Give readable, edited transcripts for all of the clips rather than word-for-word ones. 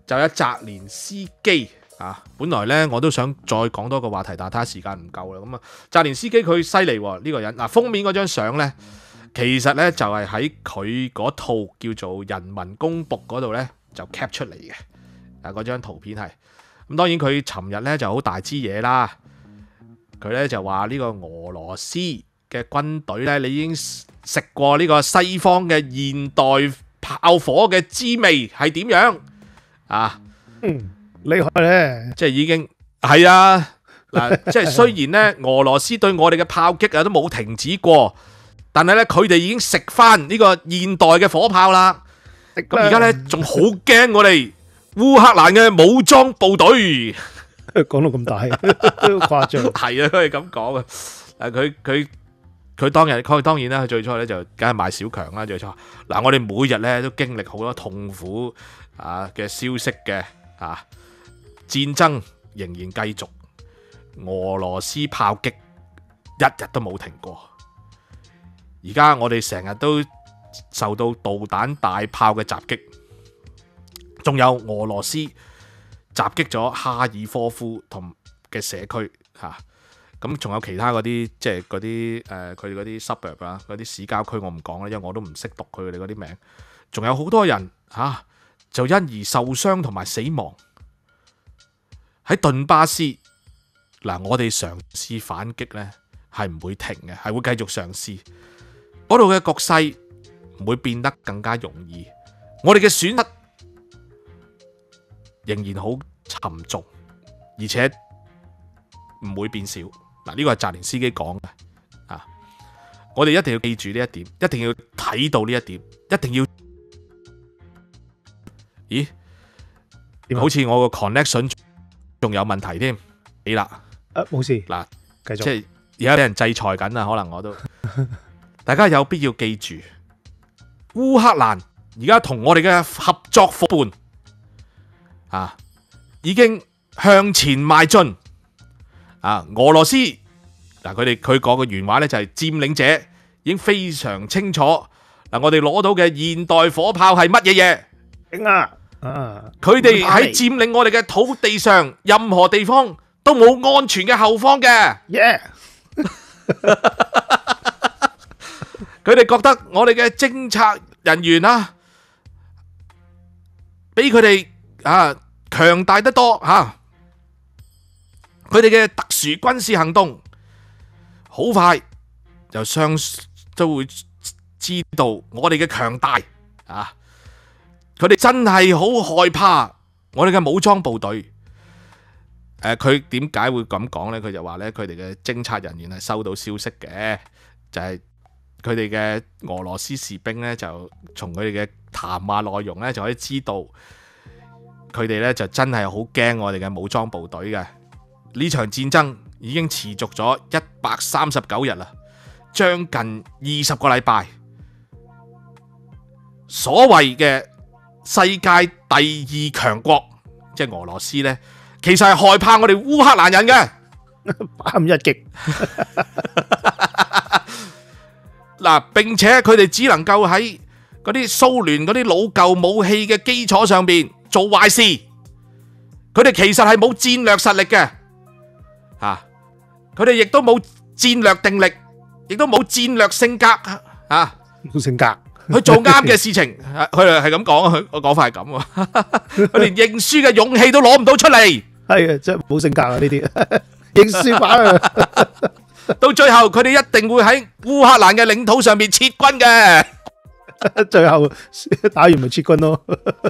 就有澤連斯基啊。本來呢，我都想再講多個話題，但係睇下時間唔夠啦。咁啊，澤連斯基佢犀利喎，呢個人嗱，封面嗰張相呢，其實呢就係喺佢嗰套叫做《人民公僕》嗰度呢，就 cap 出嚟嘅。嗰張圖片係咁，當然佢尋日呢就好大支嘢啦。佢呢就話呢個俄羅斯嘅軍隊呢，你已經食過呢個西方嘅現代炮火嘅滋味係點樣啊？ 厲害咧！ 即係已經係啊嗱，即係雖然呢，俄羅斯對我哋嘅炮擊都冇停止過，但係呢，佢哋已經食翻呢個現代嘅火炮啦。咁而家呢，仲好驚我哋烏克蘭嘅武裝部隊。 講到咁大都誇張。 係啊，佢係咁講啊。佢當然啦，佢最初咧就梗係賣小強啦。最初嗱，我哋每日咧都經歷好多痛苦嘅消息嘅戰爭仍然繼續，俄羅斯炮擊一日都冇停過。而家我哋成日都受到導彈大炮嘅襲擊，仲有俄羅斯襲擊咗哈爾科夫同嘅社區咁仲有其他嗰啲即係嗰啲佢哋嗰啲 suburb 啊，嗰啲市郊區我唔講啦，因為我都唔識讀佢哋嗰啲名。仲有好多人就因而受傷同埋死亡。喺頓巴斯嗱，我哋嘗試反擊呢係唔會停嘅，係會繼續嘗試。嗰度嘅局勢唔會變得更加容易，我哋嘅損失仍然好沉重，而且唔會變少。嗱，呢個係澤連斯基講嘅我哋一定要記住呢一點，一定要睇到呢一點，一定要。咦？好似我個 connection 仲有問題添，死啦！ 冇事。嗱，繼續。 即係而家俾人制裁緊啊，可能我都。大家有必要記住，烏克蘭而家同我哋嘅合作夥伴已經向前邁進。俄羅斯嗱，佢講嘅原話咧就係佔領者已經非常清楚嗱，我哋攞到嘅現代火炮係乜嘢嘢？佢哋喺佔領我哋嘅土地上，任何地方都冇安全嘅後方嘅。佢哋覺得我哋嘅偵察人員比佢哋強大得多佢哋嘅特殊軍事行動好快就都會知道我哋嘅強大佢哋真係好害怕我哋嘅武裝部隊。佢點解會咁講呢？佢就話呢，佢哋嘅偵察人員係收到消息嘅，就係佢哋嘅俄羅斯士兵呢，就從佢哋嘅談話內容呢，就可以知道佢哋呢就真係好驚我哋嘅武裝部隊嘅。呢場戰爭已經持續咗139日啦，將近20個禮拜。所謂嘅世界第2強國，即係俄羅斯呢，其實係害怕我哋烏克蘭人嘅 3一擊。 嗱，並且佢哋只能夠喺嗰啲蘇聯嗰啲老舊武器嘅基礎上邊做壞事，佢哋其實係冇戰略實力嘅。佢哋亦都冇戰略定力，亦都冇戰略性格冇性格去做啱嘅事情。佢哋係咁講，我講法係咁喎。佢連認輸嘅勇氣都攞唔到出嚟。 係啊，真係冇性格啊！呢啲認輸版啊， 到最後佢哋一定會喺烏克蘭嘅領土上面撤軍嘅。 最後打完咪撤軍咯。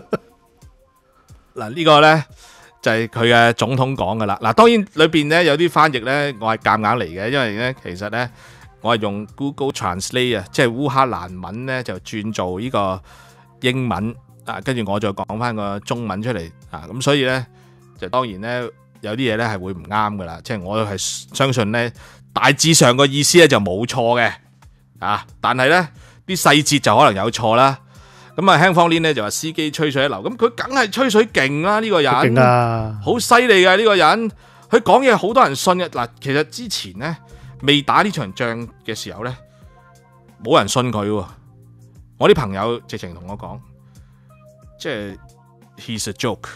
嗱，呢個呢就係佢嘅總統講噶啦。嗱，當然裏邊呢有啲翻譯呢，我係夾硬嚟嘅，因為呢其實呢我係用 Google Translate 即係烏克蘭文呢就轉做呢個英文跟住我再講翻個中文出嚟咁所以呢就當然呢有啲嘢呢係會唔啱噶啦，即係我係相信呢大致上個意思呢就冇錯嘅但係呢啲細節就可能有錯啦。咁輕方鏈呢就話司機吹水一流，咁佢梗係吹水勁啦，呢個人勁啊，好犀利嘅呢個人，佢講嘢好多人信嘅。嗱，其實之前呢未打呢場仗嘅時候呢，冇人信佢喎。我啲朋友直情同我講，即係 he's a joke，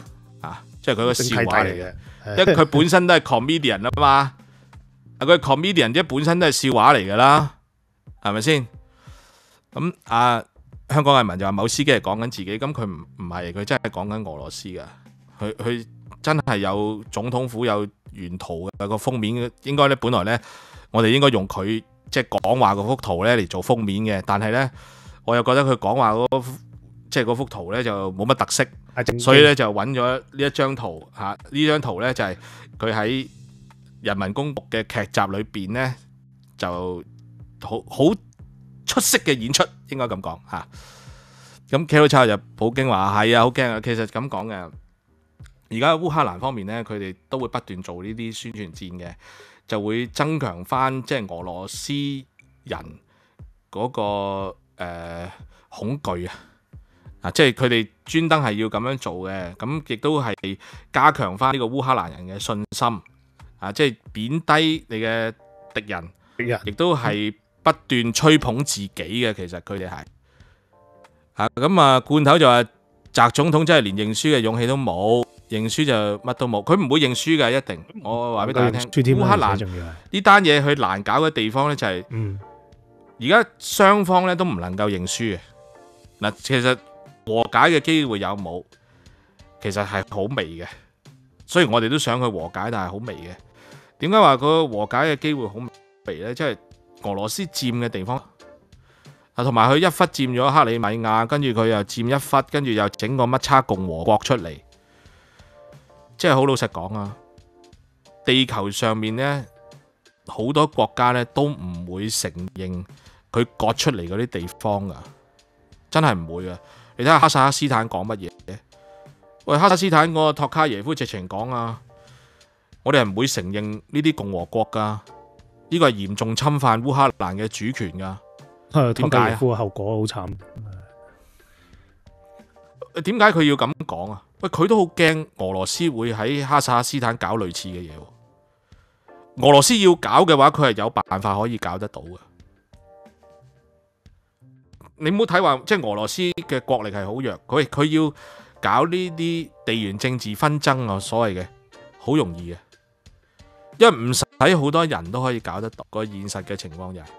即係佢個笑話嚟嘅。 嘅， 因為佢本身都係 comedian 啊嘛，佢 comedian 即係本身都係笑話嚟㗎啦，係咪先？咁香港藝文就話某司機係講緊自己，咁佢唔係，佢真係講緊俄羅斯㗎。佢真係有總統府有原圖嘅個封面，應該咧本來咧我哋應該用佢即係講話嗰幅圖咧嚟做封面嘅，但係咧我又覺得佢講話即係嗰幅圖咧就冇乜特色，所以咧就揾咗呢一張圖嚇。呢張圖咧就係佢喺人民公僕嘅劇集裏邊咧就好出色嘅演出，應該咁講嚇。咁 K 就普京話係啊，好驚啊。其實咁講嘅，而家烏克蘭方面咧，佢哋都會不斷做呢啲宣傳戰嘅，就會增強翻即係俄羅斯人嗰個恐懼啊！即係佢哋專登係要咁樣做嘅，咁亦都係加強翻呢個烏克蘭人嘅信心啊！即係貶低你嘅敵人，亦都係不斷吹捧自己嘅。其實佢哋係咁罐頭就話習總統真係連認輸嘅勇氣都冇，認輸就乜都冇，佢唔會認輸嘅一定。我話俾大家聽，烏克蘭呢單嘢佢難搞嘅地方呢，就係而家雙方咧都唔能夠認輸嘅嗱。其實和解嘅機會有冇？其實係好微嘅。雖然我哋都想去和解，但係好微嘅。點解話個和解嘅機會好微呢？即係俄羅斯佔嘅地方同埋佢一忽佔咗克里米亞，跟住佢又佔一忽，跟住又整個乜叉共和國出嚟。即係好老實講啊，地球上面呢，好多國家呢都唔會承認佢割出嚟嗰啲地方噶，真係唔會噶。你睇下哈薩克斯坦講乜嘢？喂，哈薩克斯坦嗰個托卡耶夫直情講啊，我哋係唔會承認呢啲共和國噶，呢個係嚴重侵犯烏克蘭嘅主權噶。 點解啊？後果好慘。 點解佢要咁講啊？喂，佢都好驚俄羅斯會喺哈薩克斯坦搞類似嘅嘢。俄羅斯要搞嘅話，佢係有辦法可以搞得到嘅。你唔好睇話，即係俄羅斯嘅國力係好弱，佢要搞呢啲地緣政治紛爭啊，所謂嘅好容易嘅，因為唔使好多人都可以搞得到。個現實嘅情況就係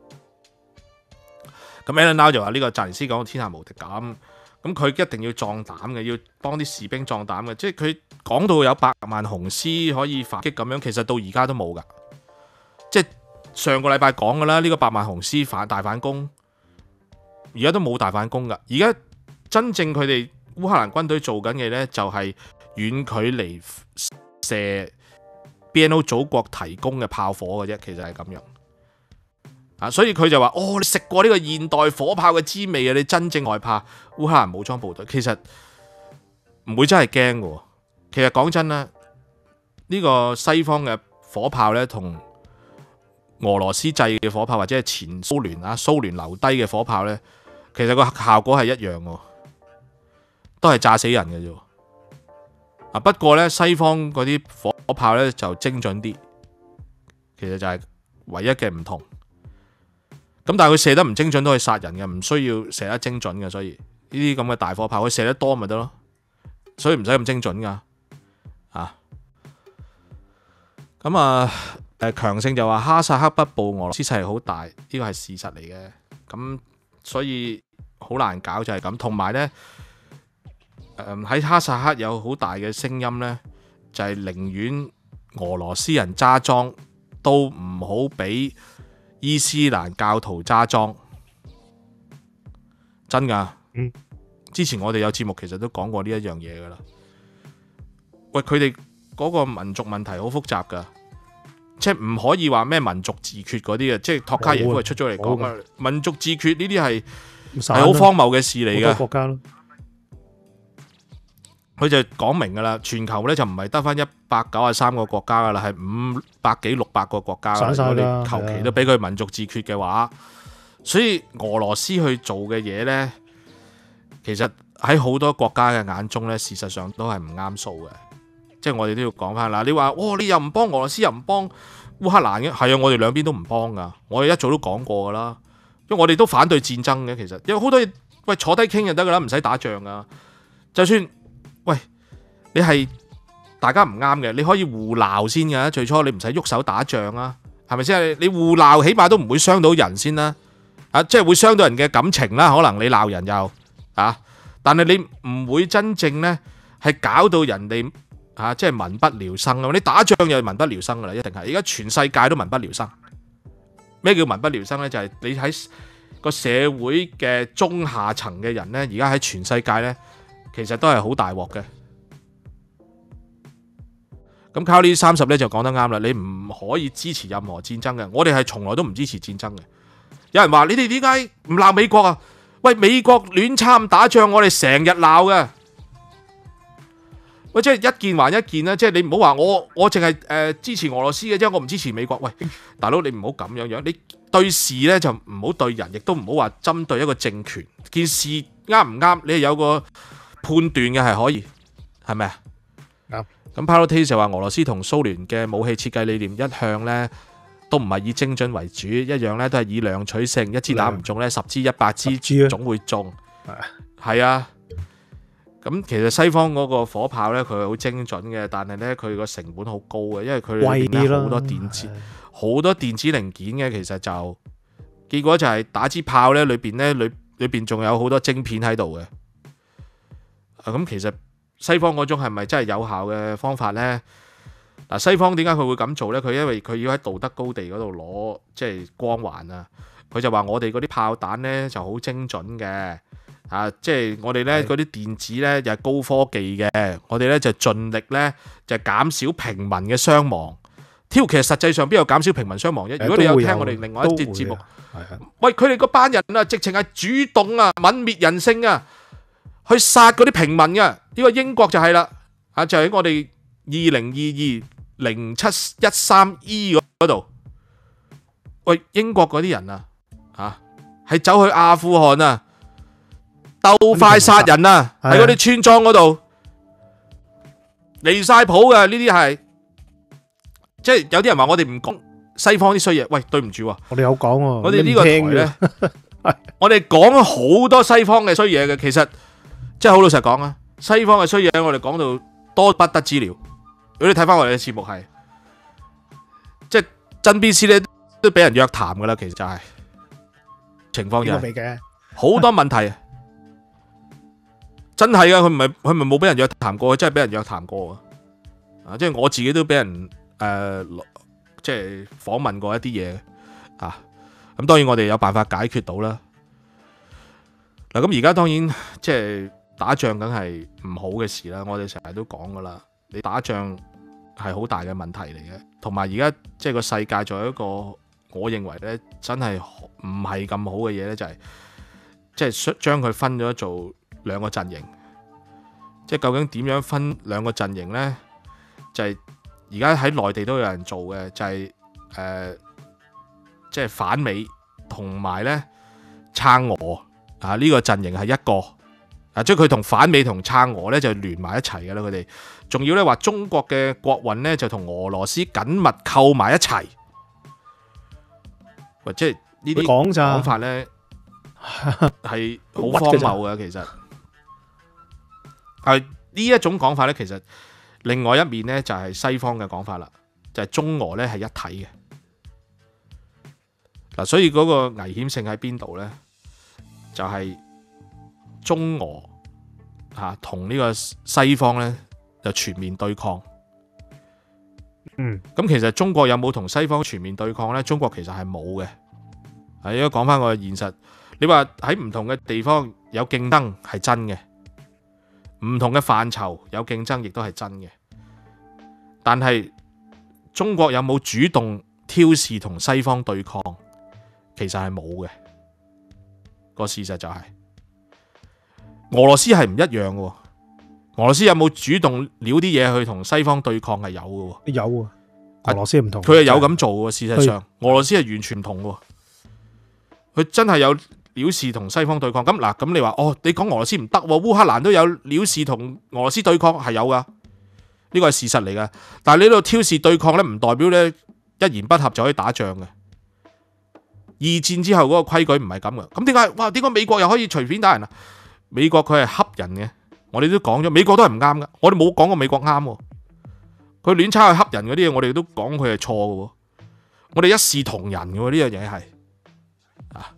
咁。Alan Lau 就話呢個澤連斯講天下無敵咁佢一定要壯膽嘅，要幫啲士兵壯膽嘅。即係佢講到有100萬雄師可以反擊咁樣，其實到而家都冇噶。即係上個禮拜講噶啦，呢個100萬雄師大反攻，而家都冇大反攻噶。而家真正佢哋烏克蘭軍隊做緊嘅呢，就係遠距離射 BNO 祖國提供嘅炮火嘅啫。其實係咁樣。所以佢就話：你食過呢個現代火炮嘅滋味啊！你真正害怕烏克蘭武裝部隊，其實唔會真係驚嘅。其實講真啦，呢個西方嘅火炮呢，同俄羅斯製嘅火炮或者係前蘇聯蘇聯留低嘅火炮呢，其實個效果係一樣嘅，都係炸死人嘅啫。不過呢，西方嗰啲火炮呢就精準啲，其實就係唯一嘅唔同。咁但係佢射得唔精準都可以殺人嘅，唔需要射得精準嘅。所以呢啲咁嘅大火炮，佢射得多咪得咯，所以唔使咁精準噶。強盛就話哈薩克北部俄羅斯勢力好大，呢個係事實嚟嘅。咁所以好難搞就係咁。同埋呢，喺哈薩克有好大嘅聲音呢，就係寧願俄羅斯人揸莊都唔好俾伊斯蘭教徒揸莊，真噶。之前我哋有節目其實都講過呢一樣嘢噶啦。喂，佢哋嗰個民族問題好複雜噶，即係唔可以話咩民族自決嗰啲嘅，即係托卡耶夫係出咗嚟講啊。民族自決呢啲係好荒謬嘅事嚟噶。國家咯，佢就講明噶啦，全球咧就唔係得翻193個國家噶啦，係500幾600個國家。如果你求其都俾佢民族自決嘅話，所以俄羅斯去做嘅嘢呢，其實喺好多國家嘅眼中呢，事實上都係唔啱數嘅。即係我哋都要講翻啦。你話你又唔幫俄羅斯，又唔幫烏克蘭嘅，係啊，我哋兩邊都唔幫噶。我哋一早都講過噶啦，因為我哋都反對戰爭嘅。其實有好多嘢，喂，坐低傾就得噶啦，唔使打仗噶。就算喂你係大家唔啱嘅，你可以互鬧先嘅。最初你唔使喐手打仗啊，係咪先？你互鬧起碼都唔會傷到人先啦。即係會傷到人嘅感情啦。可能你鬧人又但係你唔會真正呢係搞到人哋即係民不聊生啊！你打仗又係民不聊生噶啦，一定係。而家全世界都民不聊生。咩叫民不聊生呢？就係你喺個社會嘅中下層嘅人呢，而家喺全世界呢，其實都係好大鑊嘅。咁靠呢30呢就講得啱啦，你唔可以支持任何戰爭嘅。我哋係從來都唔支持戰爭嘅。有人話你哋點解唔鬧美國啊？喂，美國亂參打仗，我哋成日鬧嘅。喂，即係一件還一件啦，即係你唔好話我淨係支持俄羅斯嘅啫，我唔支持美國。喂，大佬你唔好咁樣樣，你對事呢就唔好對人，亦都唔好話針對一個政權。件事啱唔啱，你係有個判斷嘅，係可以，係咪啊？ 啱。 咁 Parlotis 就話俄羅斯同蘇聯嘅武器設計理念一向呢都唔係以精準為主，一樣呢都係以量取勝，一支打唔中呢10支100支總會中。係啊。咁其實西方嗰個火炮呢，佢係好精準嘅，但係呢，佢個成本好高嘅，因為佢裏邊呢好多電子零件嘅，其實就結果就係打支炮呢，裏邊仲有好多晶片喺度嘅。咁其實西方嗰種係咪真係有效嘅方法呢？嗱，西方點解佢會咁做呢？佢因為佢要喺道德高地嗰度攞即係光環啊！佢就話我哋嗰啲炮彈呢就好精準嘅。即係我哋呢嗰啲電子呢又係高科技嘅，我哋呢就盡力呢就減少平民嘅傷亡。其實實際上邊有減少平民傷亡啫？如果你有聽我哋另外一節節目，喂，佢哋嗰班人啊，直情係主動啊，泯滅人性啊，去殺嗰啲平民嘅。呢個英國就係啦，就喺我哋20220713E 嗰度。喂，英國嗰啲人啊，係走去阿富汗啊，鬥快殺人啊！喺嗰啲村莊嗰度離晒譜嘅，呢啲係即係有啲人話我哋唔講西方啲衰嘢。喂，對唔住喎， 我哋有講喎。 我哋呢個台呢，我哋講好多西方嘅衰嘢嘅。其實即係好老實講啊，西方嘅衰嘢我哋講到多不得之了。如果你睇翻我哋嘅節目係，即係真 B C 咧都俾人約談噶啦。其實就係情況就係好多問題。真係噶，佢唔係冇俾人約談過，佢真係俾人約談過啊！即係我自己都俾人即係訪問過一啲嘢啊。咁當然我哋有辦法解決到啦。嗱，咁而家當然即係打仗梗係唔好嘅事啦。我哋成日都講噶啦，你打仗係好大嘅問題嚟嘅。同埋而家即係個世界仲有一個，我認為呢真係唔係咁好嘅嘢呢，就係即係將佢分咗做兩個陣營，即係究竟點樣分兩個陣營呢？就係而家喺內地都有人做嘅，就係即係反美同埋呢撐俄呢個陣營係一個即係佢同反美同撐俄呢就聯埋一齊嘅啦。佢哋仲要呢話中國嘅國運呢就同俄羅斯緊密扣埋一齊，即係呢啲講法呢係好荒謬嘅。其實呢一種講法呢，其實另外一面呢就係西方嘅講法啦，就係中俄呢係一體嘅。嗱，所以嗰個危險性喺邊度呢？就係中俄同呢個西方呢就全面對抗。咁其實中國有冇同西方全面對抗呢？中國其實係冇嘅。應該講翻個現實，你話喺唔同嘅地方有競爭係真嘅。唔同嘅範疇有競爭，亦都係真嘅。但係中國有冇主動挑事同西方對抗？其實係冇嘅。個事實就係俄羅斯係唔一樣嘅。俄羅斯有冇主動撩啲嘢去同西方對抗？係有嘅。有啊，俄羅斯唔同。佢係有咁做嘅。事實上，俄羅斯係完全唔同嘅。佢真係有料事同西方對抗。咁你話你講俄羅斯唔得，烏克蘭都有料事同俄羅斯對抗，係有噶，呢個係事實嚟噶。但係你呢度挑事對抗呢，唔代表呢一言不合就可以打仗嘅。二戰之後嗰個規矩唔係咁嘅。咁點解美國又可以隨便打人啊？美國佢係恰人嘅， 我哋都講咗，美國都係唔啱噶，我哋冇講過美國啱喎。佢亂抄去恰人嗰啲嘢，我哋都講佢係錯嘅喎。我哋一視同仁嘅喎，呢樣嘢係啊。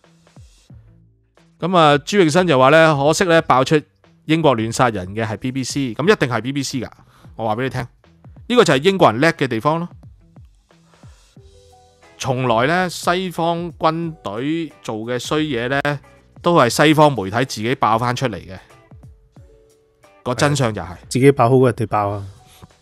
咁啊，朱永新就話呢，可惜呢，爆出英國亂殺人嘅係 BBC，咁一定係 BBC 噶。我話俾你聽，呢個就係英國人叻嘅地方咯。從來呢，西方軍隊做嘅衰嘢呢，都係西方媒體自己爆翻出嚟嘅。個真相就係自己爆好過人哋爆啊。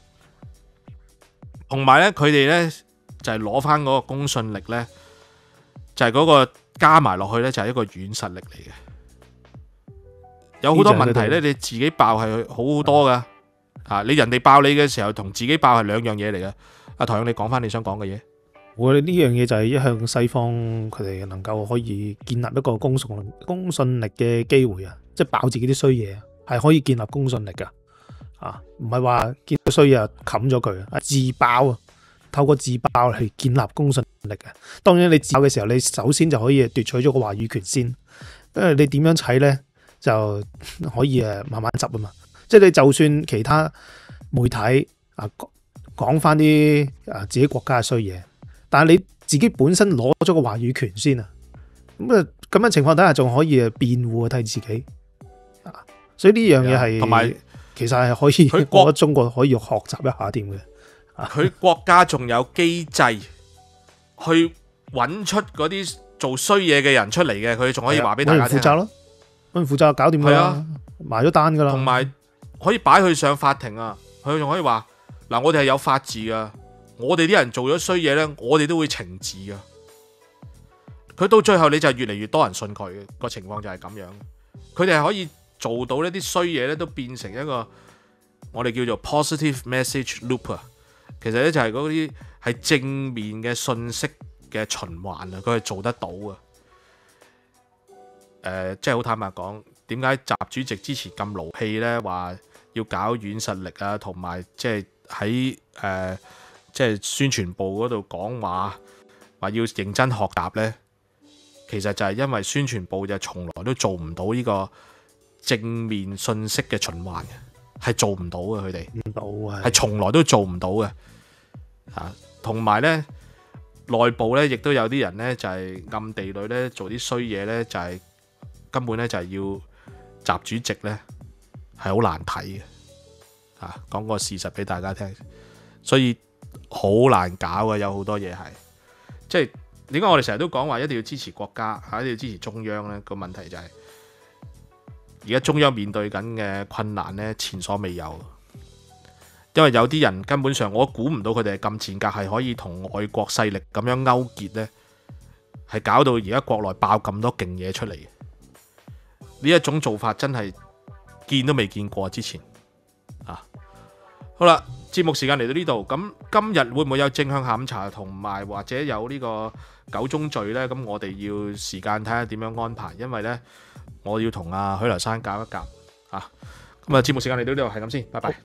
同埋呢，佢哋呢，就係攞翻嗰個公信力呢，就係嗰個加埋落去呢，就係一個軟實力嚟嘅。有好多問題呢，你自己爆係好好多噶。你人哋爆你嘅時候，同自己爆係兩樣嘢嚟嘅。阿台長，你講翻你想講嘅嘢。 我哋呢樣嘢就係一向西方佢哋能夠可以建立一個公信力嘅機會啊，即係爆自己啲衰嘢係可以建立公信力噶。唔係話見到衰嘢冚咗佢啊，自爆啊，透過自爆嚟建立公信力嘅。當然你自爆嘅時候，你首先就可以奪取咗個話語權先，因為你點樣睇呢，就可以慢慢執啊嘛。即係你就算其他媒體講翻啲自己國家嘅衰嘢，但係你自己本身攞咗個話語權先啊，咁嘅情況底下仲可以辯護替自己所以呢樣嘢係同埋其實係可以，我覺得中國可以學習一下添嘅。 佢國家仲有機制去揾出嗰啲做衰嘢嘅人出嚟嘅，佢仲可以話俾大家聽。 負責咯，負責搞掂㗎啦，埋咗單㗎啦。 同埋可以擺佢上法庭啊！佢仲可以話嗱，我哋係有法治噶，我哋啲人做咗衰嘢呢，我哋都會懲治噶。佢到最後你就越嚟越多人信佢嘅個情況就係咁樣。佢哋係可以做到呢啲衰嘢呢，都變成一個我哋叫做 positive message loop 啊。其實呢，就係嗰啲係正面嘅信息嘅循環啊，佢係做得到啊。即係好坦白講，點解習主席之前咁勞氣呢？話要搞軟實力啊，同埋即係喺即係宣傳部嗰度講話要認真學習呢。其實就係因為宣傳部就從來都做唔到呢個正面信息嘅循環嘅，係做唔到嘅，佢哋唔到啊，係從來都做唔到嘅。同埋呢，內部呢亦都有啲人呢，就係暗地裏呢做啲衰嘢呢，就係根本呢就係要習主席呢係好難睇嘅。講個事實俾大家聽，所以好難搞嘅，有好多嘢係，即係點解我哋成日都講話一定要支持國家，一定要支持中央呢？個問題就係而家中央面對緊嘅困難呢，前所未有。因為有啲人根本上我估唔到佢哋係咁賤格，係可以同外國勢力咁樣勾結呢，係搞到而家國內爆咁多勁嘢出嚟。呢一種做法真係見都未見過之前。好啦，節目時間嚟到呢度，咁今日會唔會有正向下午茶同埋或者有呢個九宗罪呢？咁我哋要時間睇下點樣安排，因為呢，我要同阿許留山搞一夾。咁啊，節目時間嚟到呢度係咁先，拜拜。